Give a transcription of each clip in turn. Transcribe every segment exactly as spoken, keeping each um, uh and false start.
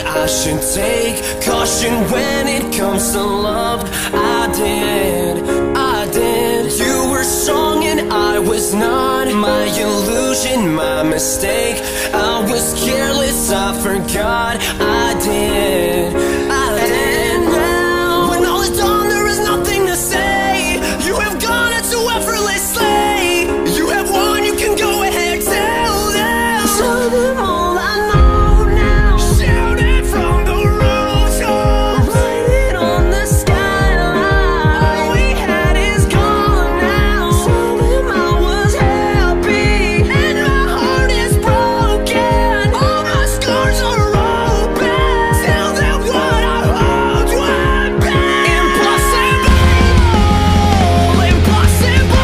I should take caution when it comes to love. I did, I did. You were strong and I was not. My illusion, my mistake. I was careless, I forgot. I did, I did. Now, when all is done, there is nothing to say. You have gone into effortlessly. You have won, you can go ahead, tell them. Tell them all I know now. Shout it from the rooftops. Write it on the skyline. All we had is gone now. Tell them I was happy and my heart is broken. All my scars are open. Tell them what I hoped would be. Impossible, impossible,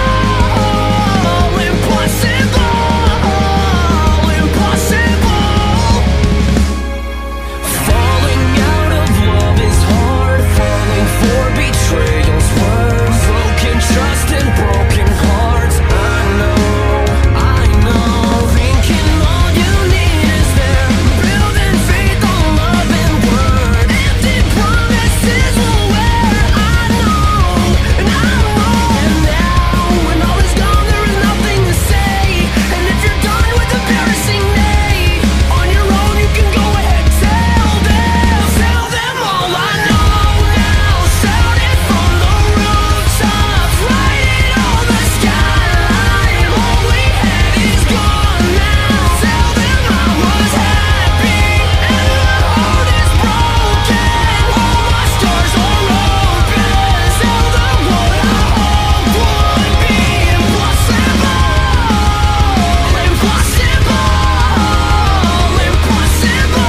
impossible, impossible. Falling out of love is hard. Falling for betrayal's worse. Broken trust and broken hearts. I know, I know. Thinking all you need is them. Building faith on love and word. Empty promises will wear. I know, and I know. And now, when all is gone, there is nothing to say. And if you're done with embarrassing me, on your own you can go ahead, tell them. Tell them all I know now. Shout it from the rooftops. Write it on the skyline. All we had is gone now. Tell them I was happy and my heart is broken. All my scars are open. Tell them what I hoped would be. Impossible, impossible, impossible,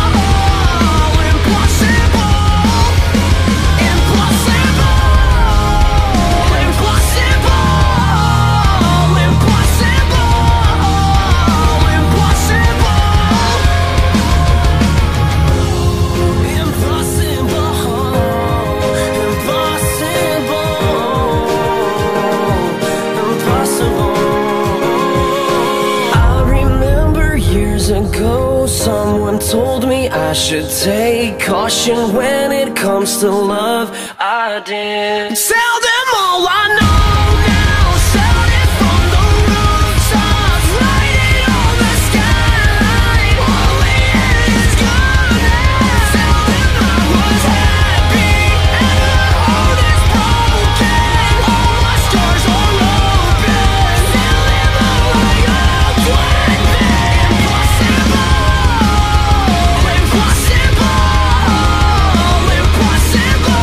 I remember years ago, someone told me I should take caution when it comes to love. I did. Tell them all I know now. Shout it from the rooftops. Write it on the skyline. All we had is gone now. Tell them I was happy and my heart is broken. All my scars are open. Tell them all I hoped would be. Impossible, impossible, impossible,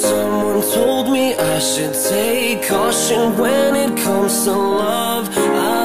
I should take caution when it comes to love. I